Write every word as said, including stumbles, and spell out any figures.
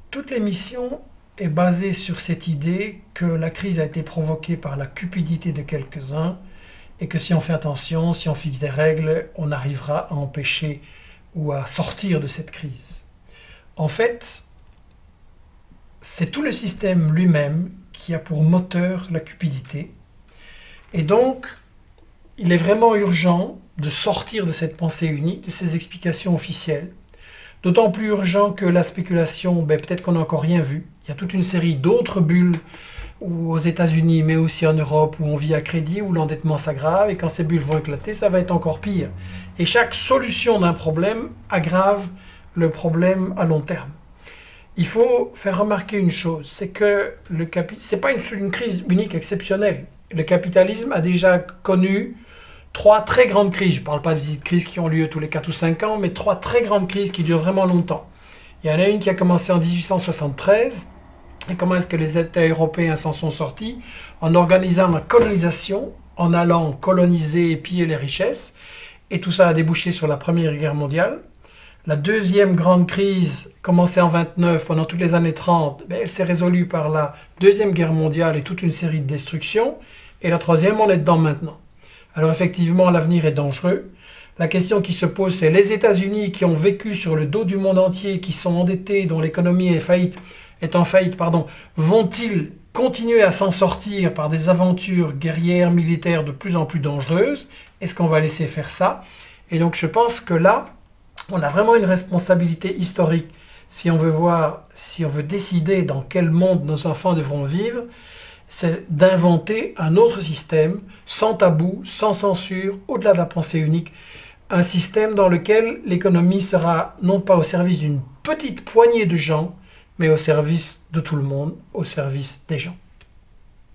Toute l'émission est basée sur cette idée que la crise a été provoquée par la cupidité de quelques-uns et que si on fait attention, si on fixe des règles, on arrivera à empêcher ou à sortir de cette crise. En fait, c'est tout le système lui-même qui a pour moteur la cupidité. Et donc, il est vraiment urgent de sortir de cette pensée unique, de ces explications officielles. D'autant plus urgent que la spéculation, ben, peut-être qu'on n'a encore rien vu. Il y a toute une série d'autres bulles aux États-Unis, mais aussi en Europe, où on vit à crédit, où l'endettement s'aggrave, et quand ces bulles vont éclater, ça va être encore pire. Et chaque solution d'un problème aggrave le problème à long terme. Il faut faire remarquer une chose, c'est que le capi- c'est pas une, une crise unique, exceptionnelle. Le capitalisme a déjà connu trois très grandes crises. Je ne parle pas de petites crises qui ont lieu tous les quatre ou cinq ans, mais trois très grandes crises qui durent vraiment longtemps. Il y en a une qui a commencé en dix-huit cent soixante-treize. Et comment est-ce que les États européens s'en sont sortis? En organisant la colonisation, en allant coloniser et piller les richesses. Et tout ça a débouché sur la Première Guerre mondiale. La deuxième grande crise, commencée en vingt-neuf, pendant toutes les années trente, ben, elle s'est résolue par la Deuxième Guerre mondiale et toute une série de destructions. Et la troisième, on est dedans maintenant. Alors effectivement, l'avenir est dangereux. La question qui se pose, c'est les États-Unis qui ont vécu sur le dos du monde entier, qui sont endettés, dont l'économie est, faillite, est en faillite, pardon, vont-ils continuer à s'en sortir par des aventures guerrières, militaires de plus en plus dangereuses? Est-ce qu'on va laisser faire ça? Et donc je pense que là, on a vraiment une responsabilité historique si on veut voir, si on veut décider dans quel monde nos enfants devront vivre, c'est d'inventer un autre système, sans tabou, sans censure, au-delà de la pensée unique, un système dans lequel l'économie sera non pas au service d'une petite poignée de gens, mais au service de tout le monde, au service des gens.